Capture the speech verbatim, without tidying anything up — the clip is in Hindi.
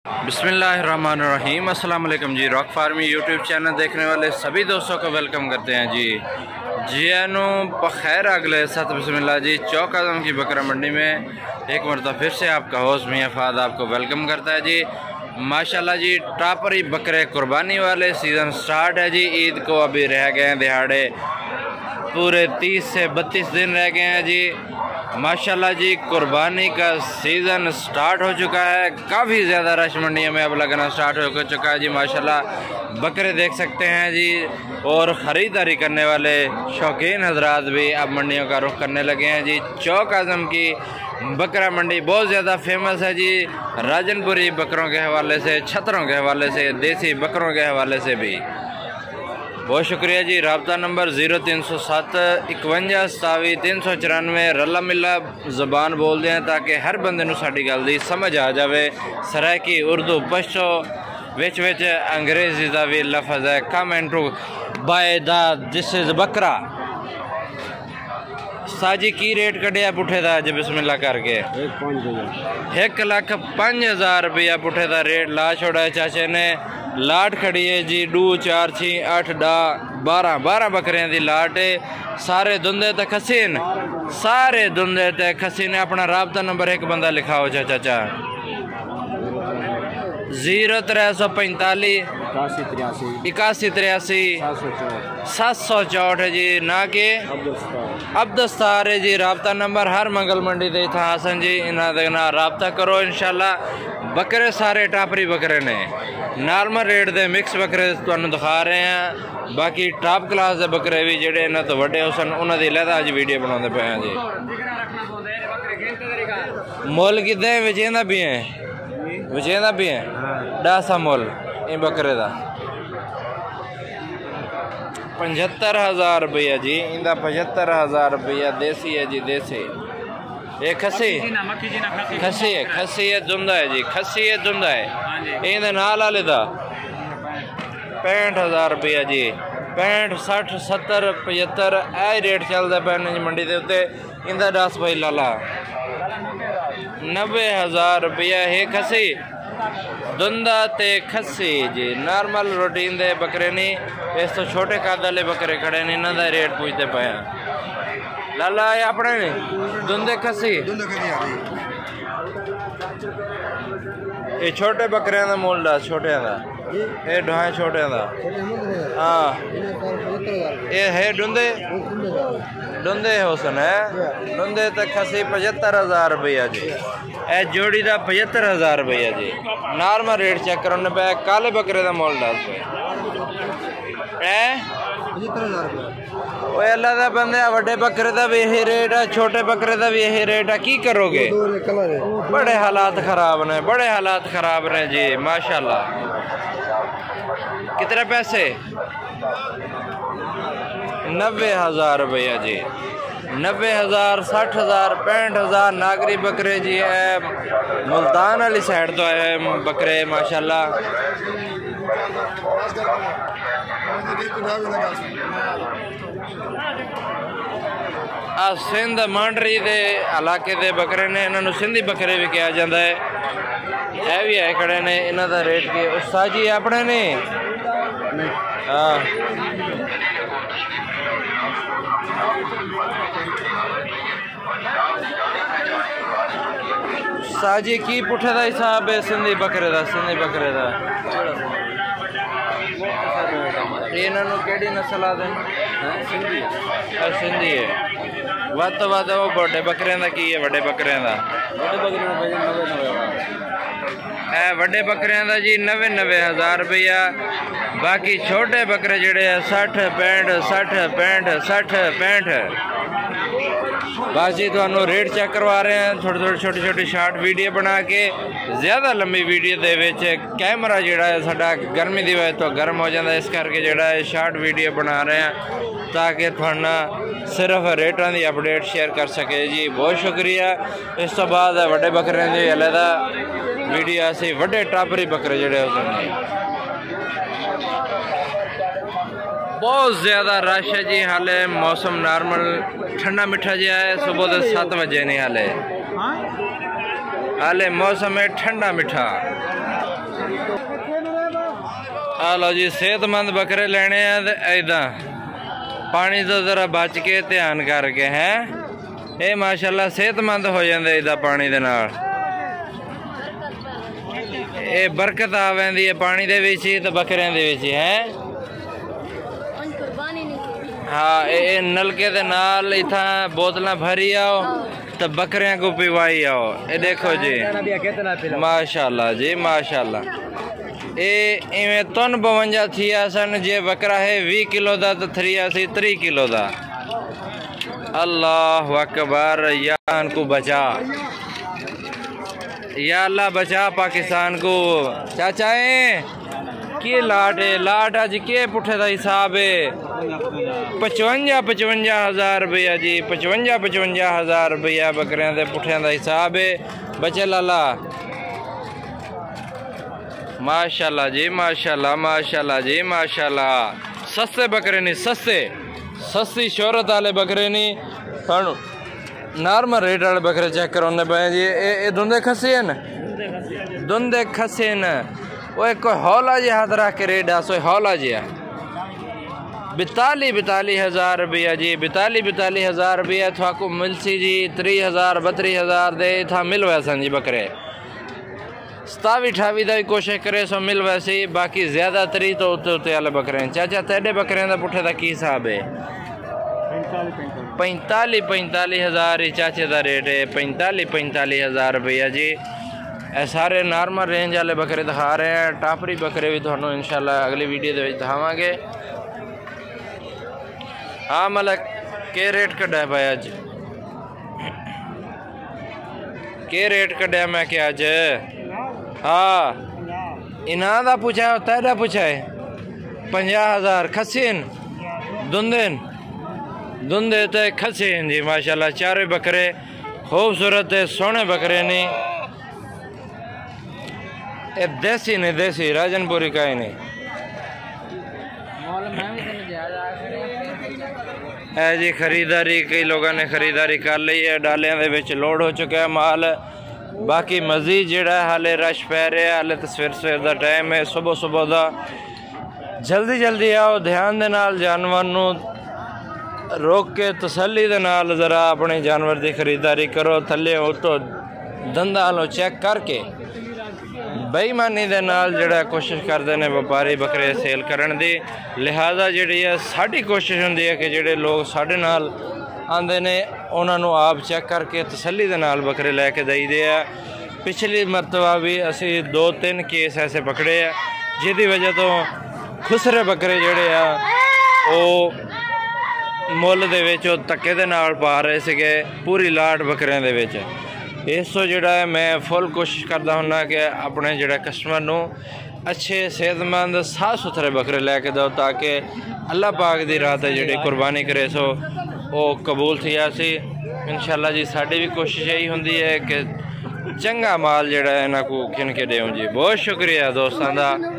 बिस्मिल्लाहिर्रहमानिर्रहीम। अस्सलाम वालेकुम जी। रॉक फार्मी यूट्यूब चैनल देखने वाले सभी दोस्तों को वेलकम करते हैं जी। जियानो बखैर अगले सत बिस्मिल्लाह जी। चौक आज़म की बकरा मंडी में एक मरतबा फिर से आपका होस्ट मियाँ फाद आपको वेलकम करता है जी। माशाल्लाह जी, टापरी बकरे कुर्बानी वाले सीज़न स्टार्ट है जी। ईद को अभी रह गए हैं दिहाड़े, पूरे तीस से बत्तीस दिन रह गए हैं जी। माशाल्लाह जी, कुर्बानी का सीज़न स्टार्ट हो चुका है। काफ़ी ज़्यादा रश मंडियों में अब लगना स्टार्ट हो चुका है जी। माशाल्लाह बकरे देख सकते हैं जी, और ख़रीदारी करने वाले शौकीन हजरात भी अब मंडियों का रुख करने लगे हैं जी। चौक आज़म की बकरा मंडी बहुत ज़्यादा फेमस है जी, राजनपुरी बकरों के हवाले से, छतरों के हवाले से, देसी बकरों के हवाले से भी। बहुत शुक्रिया जी। रब्ता नंबर ज़ीरो तीन सौ सत्त इकवंजा सतावी तीन सौ चौरानवे रला मिला ज़बान बोल दें ताकि हर बंदे नूं साडी गल दी समझ आ जाए। सराइकी उर्दू पश्तो विच विच अंग्रेज़ी का भी लफज है। कम एंट्रू बाय द दिस इज़ बकरा। साजी की रेट कढ़िया पुठे का अज बिस्मिल्लाह करके एक लख पाँच हज़ार रुपया पुठे का रेट ला छोड़ा है चाचे ने। लाट खड़ी है जी, दो चार छी अठ डा बारह बारह बकरियां दी लाट है। सारे दुंदे ते खसीन, सारे दुंदे ते खसीन। अपना राबता नंबर एक बंदा लिखाओ चाचा चा जीरो त्रै सौ पैंताली इक्यासी तिरासी सात सौ चौठ है जी। ना के अब्दुस्तार है जी। राबता नंबर हर मंगल मंडी दे था हसन जी, इन्हों दे नाल राबता करो इंशाल्लाह। बकरे सारे टापरी बकरे ने, नॉर्मल रेट दे मिक्स बकरे तुहानू दिखा रहे हैं। बाकी टॉप क्लास के बकरे भी जेडे इन्हों तो वड्डे हो सन उन्होंने लहदा अज वीडियो बनाते पे हैं जी। मुल कितने विचेंदा भी है, विचेंदा भी है डासा मुल इन बकरे का पचहत्तर हज़ार रुपया जी। इनका पचहत्तर हज़ार रुपया देसी है जी, देसी। ये खसी खसी है, खसी है दुंदा है जी, खसी है दुंदा है। इहदे नाल वाले दा पैंठ हज़ार रुपया जी। पैंठ सठ सत्तर पचहत्तर ए रेट चलता पे जी मंडी के उत्ते। इंदा दस भाई लाला नब्बे हज़ार रुपया है खसी दुंदा ते खसी जी। नॉर्मल रूटीन दे बकरे नहीं, इस तो छोटे कद वाले बकरे खड़े ने, इन्हों का रेट पूछते पे लाला। ये अपने ने दुंदे खसी ये छोटे बकरियां का मुल दस, छोटे का ये ढाई छोटे का। हाँ ये है डुंदे डुंदे हुसन है। डुंदे तक खसी पचहत्तर हज़ार रुपया जी। ए जोड़ी का पचहत्तर हज़ार रुपया जी। नॉर्मल रेट चेक करने पे। काले बकरे का मुल दस पे अल्लाह का बंदे वड्डे बकरे का भी यही रेट है, छोटे बकरे का भी यही रेट है। की करोगे, बड़े हालात खराब ने, बड़े हालात खराब ने जी। माशाल्लाह। कितने पैसे? नब्बे हज़ार रुपया जी। नब्बे हज़ार साठ हज़ार पैंठ हज़ार नागरी बकरे जी है। मुल्तान वाली साइड तो है बकरे माशाल्लाह। आ सिंध मांडरी दे इलाके दे बकरे ने, इन्होंने सिंधी बकरे भी कहा जाता है। यह भी है खड़े ने, इन्हों का रेट के उस्ताद जी अपने ने। हाँ साजी की पुठे का हिसाब है सिंधी बकरे का? सिंधी बकरे का इन्हों केड़ी नस्ल आ दें? सिंधी है। वध तो वध वो बड़े बकरियां का की है? वड्डे बकरियां का है, वड्डे बकरियां का जी नब्बे नब्बे हज़ार रुपया। बाकी छोटे बकरे जड़े है सठ पैंठ सठ पैंठ सठ पैंठ। बस जी थानू रेट चेक करवा रहे हैं, थोड़ी थोड़ी छोटी छोटी शार्ट वीडियो बना के। ज़्यादा लंबी वीडियो दे विच कैमरा जिहड़ा है साडा गर्मी की वजह तो गर्म हो जाता है, इस करके जिहड़ा है शार्ट वीडियो बना रहे हैं ताकि थाना सिर्फ रेटां की अपडेट शेयर कर सके जी। बहुत शुक्रिया। इस तो बाद वड्डे बकरियां की अलहदा वीडियो असी वड्डे टापरी बकरे जिहड़े होंदे बहुत ज़्यादा रश है जी। हाले मौसम नॉर्मल ठंडा मिठा जहा है। सुबह के सत्त बजे नहीं हाले हाले मौसम है ठंडा मिठा। आ लो जी सेहतमंद बकरे लेने हैं इदा पानी तो जरा बच के ध्यान करके हैं ये माशाल्लाह सेहतमंद हो जाते इदा पानी दे नाल ये बरकत आ वेंदी है पानी दे विच ही ते बकरियां दे विच है। हाँ ये नलके दे नाल इथा बोतलां भरी आओ तो बकरियां को पिवाई आओ। ये देखो जी माशाल्लाह जी माशाल्लाह ये इवें तुन बवंजा थिया सन जे बकरा है भी किलो दा तो थरिया सी त्री किलो दा। अल्लाह अकबर या को बचा या अल्लाह बचा पाकिस्तान को। चाचाए के लाट है लाट अज के पुठे का हिसाब है पचवंजा पचवंजा हज़ार रुपया जी पचवंजा पचवंजा हज़ार रुपया बकरियां के पुठिया का हिसाब है बचे लाला। माशाल्लाह जी माशाल्लाह माशाल्लाह जी माशाल्लाह सस्ते बकरे नहीं सस्ते सस्ती शोहरत वाले बकरे नहीं थानू नॉर्मल रेट वाले बकरे चेक करवाने पे जी। ये धुंधे खसे न धुंधे खसे न वो एक हौला जी हाथ रख के रेट आसो हौला जी बिताली बिताली हज़ार रुपया जी बिताली बिताली हज़ार रुपया थाको मिलसी जी त्री हज़ार बत्री हज़ार दे था मिल वैसन जी बकरे सतावी अठावी का भी कोशिश करे सो मिल वैसे बाकी ज्यादा तरी तो उत्ते उत्ते वाले बकरे। चाचा तेरे बकरे का पुठे का की हिसाब है पैंताली पैंताली हज़ार चाचे का रेट है पैंताली पैंताली हज़ार रुपया जी। ए सारे नॉर्मल रेंज वाले बकरे दिखा रहे हैं टापरी बकरे भी थानू इंशाल्लाह अगली वीडियो दे दिखावांगे। हाँ मलक के रेट कढ़ा भाई अज के रेट कढ़ा मैं क्या अज हाँ इना का पूछा है तेरा पूछा है पंजा हज़ार खसीन धुंधन धुंधे तो खसीन जी माशाल्लाह चारे बकरे खूबसूरत है सोने बकरे नहीं ये देसी नहीं देसी राजनपुरी का ही नहीं है जी। खरीदारी कई लोगों ने खरीदारी कर ली है डालियां दे विच लोड हो चुका है माल बाकी मजीद जिहड़ा हाले रश पै रहा हाले तो सवेर सवेर का टाइम है सुबह सुबह का जल्दी जल्दी आओ ध्यान दे नाल जानवर नू रोक के तसल्ली दे नाल जरा अपने जानवर की खरीदारी करो थले उतो धंधा लो चेक करके बेईमानी दे नाल जिहड़ा कोशिश करते हैं व्यापारी बकरे सेल करन दी। लिहाजा जिहड़ी है साडी कोशिश हुंदी है कि जिहड़े लोग साडे नाल आंदे ने उन्होंने आप चेक करके तसल्ली दे नाल बकरे लैके दईदे आ। पिछली मरतबा भी असी दो तीन केस ऐसे पकड़े आ जिहदी वजह तो खुसरे बकरे जिहड़े आ वो मुल दे विच धक्के दे नाल पा रहे सीगे पूरी लाट बकरियां दे विच। इस तो जिहड़ा है मैं फुल कोशिश करता हुन्ना कि अपने जिहड़े कस्टमर नू अच्छे सेहतमंद साफ सुथरे बकरे लैके दो ताकि अल्लाह पाक दी राह ते जिहड़ी कुर्बानी करे सो वो कबूल थी सी। इंशाल्लाह जी साड़ी भी कोशिश यही होंदी है कि चंगा माल जिहड़ा है इन्हां को किन के देऊं जी। बहुत शुक्रिया दोस्तां दा।